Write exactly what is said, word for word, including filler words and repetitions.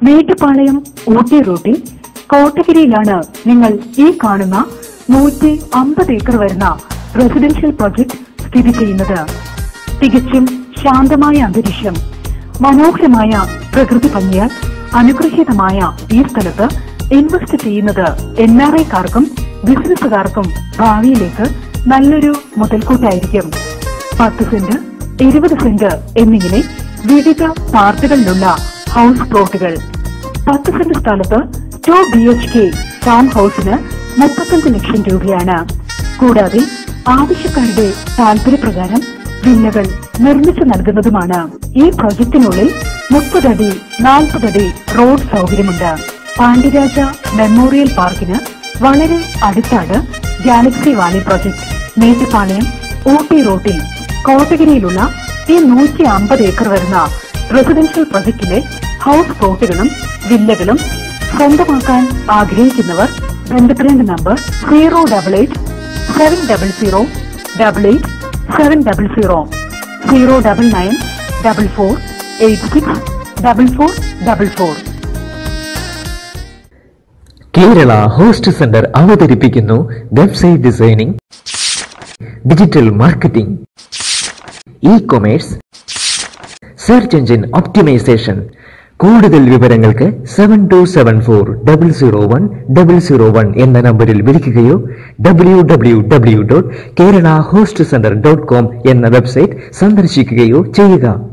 മേട്ടുപ്പാളയം ഊട്ടി റൂട്ടിൽ കോട്ടഗിരിയിലാണ് നിങ്ങൾ ഈ കാണുന്ന നൂറ്റി അമ്പത് ഏക്കർ വരുന്ന റെസിഡൻഷ്യൽ പ്രൊജക്ട് സ്ഥിതി ചെയ്യുന്നത്. തികച്ചും ശാന്തമായ അന്തരീക്ഷം, മനോഹരമായ പ്രകൃതി ഭംഗിയാൽ അനുഗ്രഹീതമായ ഈ സ്ഥലത്ത് ഇൻവെസ്റ്റ് ചെയ്യുന്നത് എൻ ആർ ഐക്കാർക്കും ബിസിനസ്സുകാർക്കും ഭാവിയിലേക്ക് നല്ലൊരു മുതൽക്കൂട്ടായിരിക്കും. പത്ത് സെന്റ്, ഇരുപത് സെന്റ് എന്നിങ്ങനെ വിവിധ പാർട്ടുകളിലുള്ള ഹൗസ് പ്ലോട്ടുകൾ. പത്ത് സെന്റ് സ്ഥലത്ത് two B H K farm ഹൗസിന് മുപ്പത്തഞ്ച് ലക്ഷം രൂപയാണ്. കൂടാതെ ആവശ്യക്കാരുടെ താല്പര്യപ്രകാരം വില്ലകൾ നിർമ്മിച്ചു നൽകുന്നതുമാണ്. ഈ പ്രൊജക്ടിനുള്ളിൽ മുപ്പതടി നാൽപ്പതടി റോഡ് സൗകര്യമുണ്ട്. പാണ്ഡ്യരാജ മെമ്മോറിയൽ പാർക്കിന് വളരെ അടുത്താണ് Galaxy Valley project. Mettupalayam Ooty റൂട്ടിൽ കോട്ടഗിരിയിലുള്ള ഈ നൂറ്റി അമ്പത് ഏക്കർ വരുന്ന റെസിഡൻഷ്യൽ പ്രൊജക്ടിലെ ഹൗസ് പ്ലോട്ടുകളും വില്ലകളും സ്വന്തമാക്കാൻ ആഗ്രഹിക്കുന്നവർ ബന്ധപ്പെടേണ്ട number zero double eight seven double zero double eight seven double zero zero double nine double four eight six double four double four. Kerala host centre അവതരിപ്പിക്കുന്നു website designing, digital marketing, e commerce, search engine optimisation. കൂടുതൽ വിവരങ്ങൾക്ക് seven two seven four double zero one double zero one എന്ന നമ്പറിൽ വിളിക്കുകയോ W W W dot Kerala host centre dot com എന്ന website സന്ദർശിക്കുകയോ ചെയ്യുക.